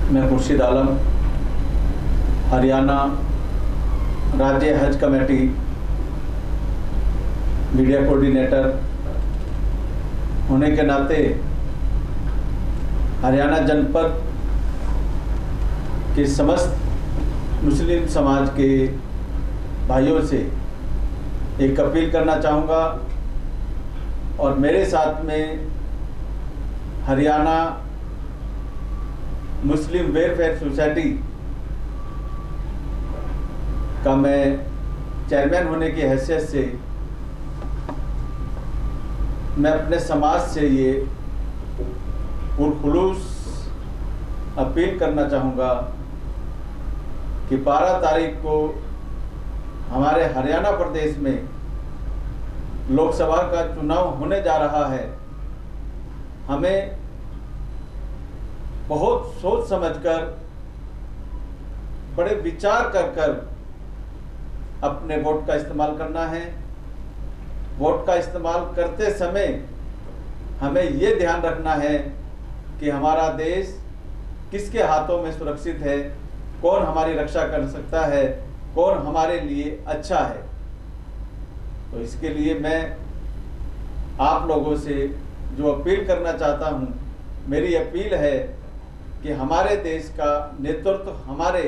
मैं खुर्शीद आलम, हरियाणा राज्य हज कमेटी मीडिया कोऑर्डिनेटर होने के नाते हरियाणा जनपद के समस्त मुस्लिम समाज के भाइयों से एक अपील करना चाहूँगा और मेरे साथ में हरियाणा मुस्लिम वेलफेयर सोसाइटी का मैं चेयरमैन होने की हैसियत से मैं अपने समाज से ये पुरखुलूस अपील करना चाहूँगा कि 12 तारीख को हमारे हरियाणा प्रदेश में लोकसभा का चुनाव होने जा रहा है। हमें बहुत सोच समझकर, बड़े विचार कर अपने वोट का इस्तेमाल करना है। वोट का इस्तेमाल करते समय हमें ये ध्यान रखना है कि हमारा देश किसके हाथों में सुरक्षित है, कौन हमारी रक्षा कर सकता है, कौन हमारे लिए अच्छा है। तो इसके लिए मैं आप लोगों से जो अपील करना चाहता हूँ, मेरी अपील है कि हमारे देश का नेतृत्व, हमारे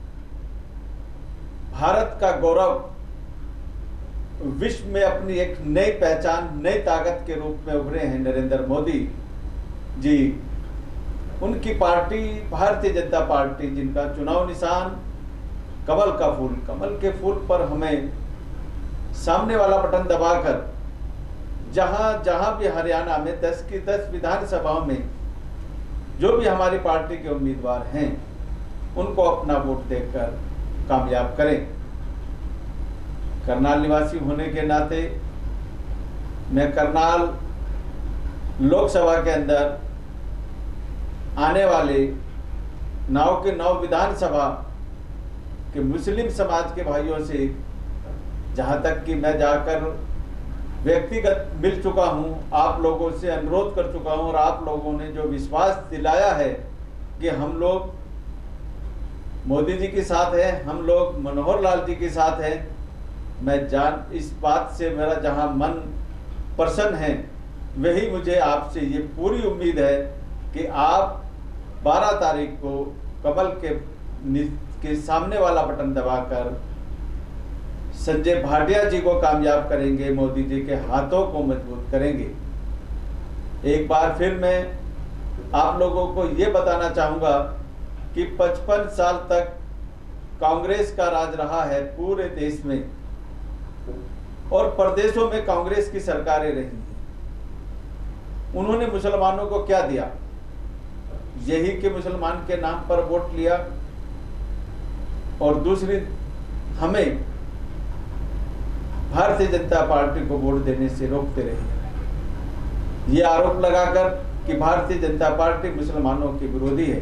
भारत का गौरव विश्व में अपनी एक नई पहचान, नई ताकत के रूप में उभरे हैं नरेंद्र मोदी जी। उनकी पार्टी भारतीय जनता पार्टी, जिनका चुनाव निशान कमल का फूल, कमल के फूल पर हमें सामने वाला बटन दबाकर जहां भी हरियाणा में 10 की 10 विधानसभाओं में जो भी हमारी पार्टी के उम्मीदवार हैं, उनको अपना वोट देकर कामयाब करें। करनाल निवासी होने के नाते मैं करनाल लोकसभा के अंदर आने वाले 9 के 9 विधानसभा के मुस्लिम समाज के भाइयों से, जहां तक कि मैं जाकर व्यक्तिगत मिल चुका हूं, आप लोगों से अनुरोध कर चुका हूं और आप लोगों ने जो विश्वास दिलाया है कि हम लोग मोदी जी के साथ हैं, हम लोग मनोहर लाल जी के साथ हैं, मैं इस बात से मेरा जहां मन प्रसन्न है, वही मुझे आपसे ये पूरी उम्मीद है कि आप 12 तारीख को कमल के सामने वाला बटन दबाकर संजय भाटिया जी को कामयाब करेंगे, मोदी जी के हाथों को मजबूत करेंगे। एक बार फिर मैं आप लोगों को ये बताना चाहूँगा कि 55 साल तक कांग्रेस का राज रहा है पूरे देश में और प्रदेशों में कांग्रेस की सरकारें रही हैं। उन्होंने मुसलमानों को क्या दिया? यही कि मुसलमान के नाम पर वोट लिया और दूसरी हमें भारतीय जनता पार्टी को वोट देने से रोकते रहे। ये आरोप लगाकर कि भारतीय जनता पार्टी मुसलमानों की विरोधी है।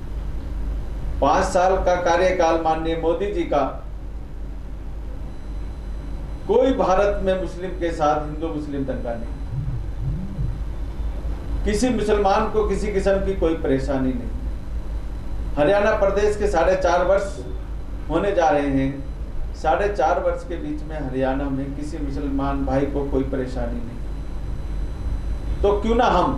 5 साल का कार्यकाल माननीय मोदी जी का, कोई भारत में मुस्लिम के साथ हिंदू मुस्लिम दंगा नहीं, किसी मुसलमान को किसी किस्म की कोई परेशानी नहीं। हरियाणा प्रदेश के 4.5 वर्ष होने जा रहे हैं। 4.5 वर्ष के बीच में हरियाणा में किसी मुसलमान भाई को कोई परेशानी नहीं। तो क्यों ना हम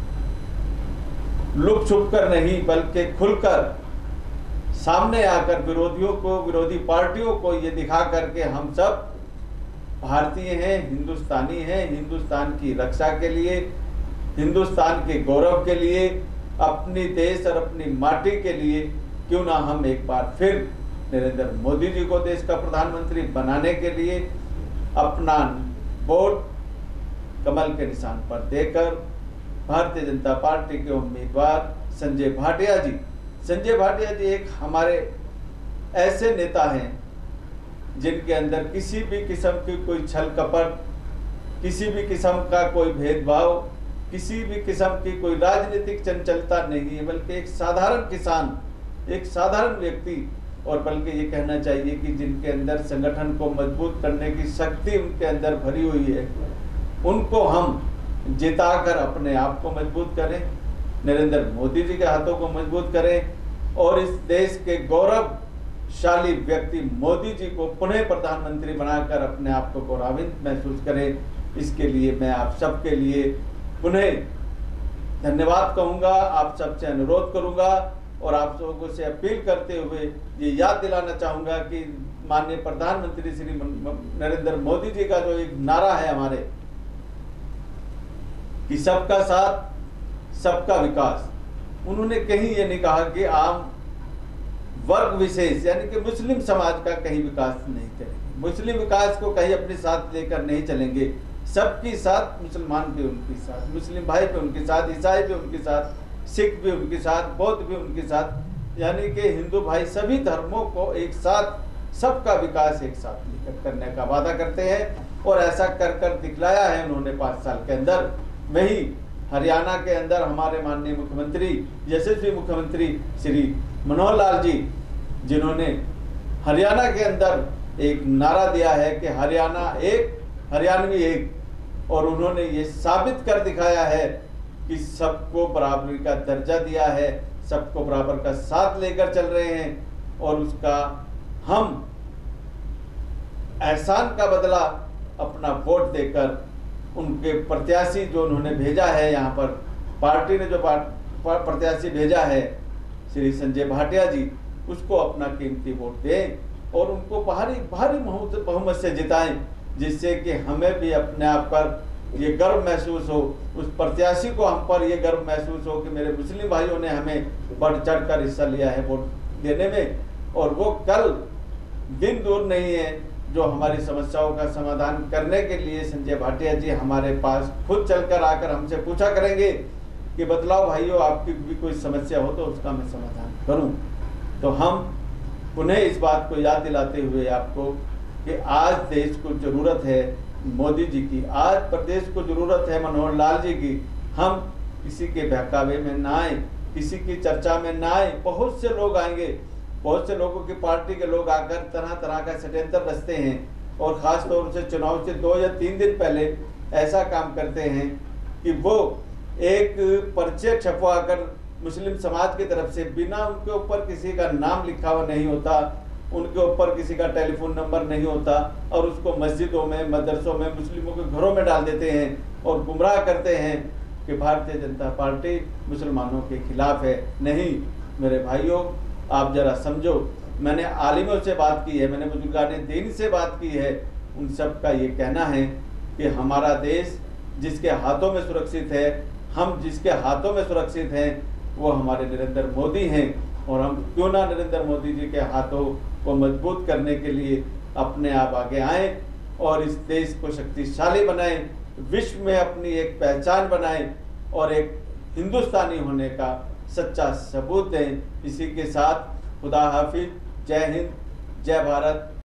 लुक छुप कर नहीं बल्कि खुलकर सामने आकर विरोधियों को, विरोधी पार्टियों को ये दिखा करके हम सब भारतीय हैं, हिंदुस्तानी हैं, हिंदुस्तान की रक्षा के लिए, हिंदुस्तान के गौरव के लिए, अपनी देश और अपनी माटी के लिए क्यों ना हम एक बार फिर नरेंद्र मोदी जी को देश का प्रधानमंत्री बनाने के लिए अपना वोट कमल के निशान पर देकर भारतीय जनता पार्टी के उम्मीदवार संजय भाटिया जी एक हमारे ऐसे नेता हैं जिनके अंदर किसी भी किस्म की कोई छल कपट, किसी भी किस्म का कोई भेदभाव, किसी भी किस्म की कोई राजनीतिक चंचलता नहीं है, बल्कि एक साधारण किसान, एक साधारण व्यक्ति, और बल्कि ये कहना चाहिए कि जिनके अंदर संगठन को मजबूत करने की शक्ति उनके अंदर भरी हुई है, उनको हम जिताकर अपने आप को मजबूत करें, नरेंद्र मोदी जी के हाथों को मजबूत करें और इस देश के गौरवशाली व्यक्ति मोदी जी को पुनः प्रधानमंत्री बनाकर अपने आप को गौरवान्वित महसूस करें। इसके लिए मैं आप सबके लिए पुनः धन्यवाद कहूँगा, आप सबसे अनुरोध करूँगा और आप लोगों से अपील करते हुए ये याद दिलाना चाहूँगा कि माननीय प्रधानमंत्री श्री नरेंद्र मोदी जी का जो एक नारा है हमारे कि सबका साथ सबका विकास, उन्होंने कहीं ये नहीं कहा कि आम वर्ग विशेष यानी कि मुस्लिम समाज का कहीं विकास नहीं करेंगे, मुस्लिम विकास को कहीं अपने साथ लेकर नहीं चलेंगे। सबके साथ, मुसलमान भी उनके साथ, मुस्लिम भाई भी उनके साथ, ईसाई भी उनके साथ, सिख भी उनके साथ, बौद्ध भी उनके साथ, यानी कि हिंदू भाई सभी धर्मों को एक साथ, सबका विकास एक साथ लेकर करने का वादा करते हैं और ऐसा कर कर दिखलाया है उन्होंने 5 साल के अंदर। वही हरियाणा के अंदर हमारे माननीय मुख्यमंत्री, यशस्वी मुख्यमंत्री श्री मनोहर लाल जी, जिन्होंने हरियाणा के अंदर एक नारा दिया है कि हरियाणा एक, हरियाणवी एक, और उन्होंने ये साबित कर दिखाया है कि सबको बराबरी का दर्जा दिया है, सबको बराबर का साथ लेकर चल रहे हैं और उसका हम एहसान का बदला अपना वोट देकर उनके प्रत्याशी जो उन्होंने भेजा है, यहाँ पर पार्टी ने जो प्रत्याशी भेजा है श्री संजय भाटिया जी, उसको अपना कीमती वोट दें और उनको भारी भारी बहुमत से जिताएं, जिससे कि हमें भी अपने आप पर ये गर्व महसूस हो, उस प्रत्याशी को हम पर ये गर्व महसूस हो कि मेरे मुस्लिम भाइयों ने हमें बढ़ चढ़ कर हिस्सा लिया है वोट देने में। और वो कल दिन दूर नहीं है जो हमारी समस्याओं का समाधान करने के लिए संजय भाटिया जी हमारे पास खुद चलकर आकर हमसे पूछा करेंगे कि बतलाओ भाइयों, आपकी भी कोई समस्या हो तो उसका मैं समाधान करूं। तो हम पुनः इस बात को याद दिलाते हुए आपको कि आज देश को जरूरत है मोदी जी की, आज प्रदेश को जरूरत है मनोहर लाल जी की। हम किसी के बहकावे में ना आए, किसी की चर्चा में ना आए। बहुत से लोग आएंगे, बहुत से लोगों की पार्टी के लोग आकर तरह तरह का षड्यंत्र रचते हैं और ख़ास तौर से चुनाव से 2 या 3 दिन पहले ऐसा काम करते हैं कि वो एक पर्चे छपवा कर मुस्लिम समाज की तरफ से, बिना उनके ऊपर किसी का नाम लिखा हुआ नहीं होता, उनके ऊपर किसी का टेलीफोन नंबर नहीं होता, और उसको मस्जिदों में, मदरसों में, मुस्लिमों के घरों में डाल देते हैं और गुमराह करते हैं कि भारतीय जनता पार्टी मुसलमानों के खिलाफ है। नहीं मेरे भाइयों, आप जरा समझो, मैंने आलिमों से बात की है, मैंने बुजुर्गाने दीन से बात की है, उन सब का ये कहना है कि हमारा देश जिसके हाथों में सुरक्षित है, हम जिसके हाथों में सुरक्षित हैं, वो हमारे नरेंद्र मोदी हैं। और हम क्यों ना नरेंद्र मोदी जी के हाथों को मजबूत करने के लिए अपने आप आगे आएँ और इस देश को शक्तिशाली बनाएं, विश्व में अपनी एक पहचान बनाएं और एक हिंदुस्तानी होने का सच्चा सबूत दें। इसी के साथ खुदा हाफिज, जय हिंद, जय भारत।